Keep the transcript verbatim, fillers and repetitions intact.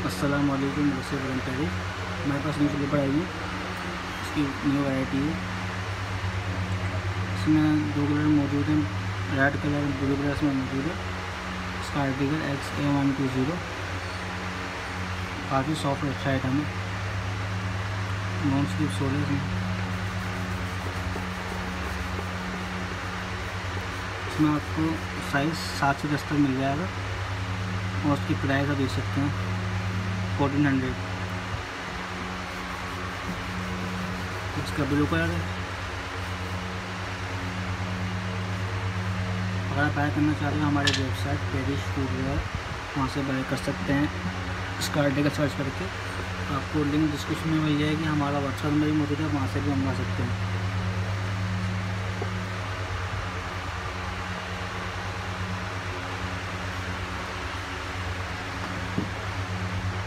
अस्सलाम वालेकुम मुझसे बरन तारीफ हमारे पास न्यू स्लीपर आई है। इसकी न्यू वैरायटी है। इसमें दो कलर मौजूद हैं, रेड कलर ब्लू कलर इसमें मौजूद है। इसका article X A one two zero काफ़ी सॉफ्ट अच्छा आइटम है। नॉन स्लिप सोल है इसमें। इसमें आपको साइज़ सात से दस तक मिल जाएगा और उसकी प्राइस आप देख सकते हैं फोर्टीन हंड्रेड। इसका ब्लू कलर है। अगर आप बाय करना चाहते हैं हमारे वेबसाइट पेरिश फुटवेयर, वहाँ से बाय कर सकते हैं। इसका आर्टिकल सर्च करके आपको लिंक डिस्क्रिप्शन में मिल जाएगी। हमारा व्हाट्सएप नंबर भी मौजूद है, वहाँ से भी मंगवा सकते हैं।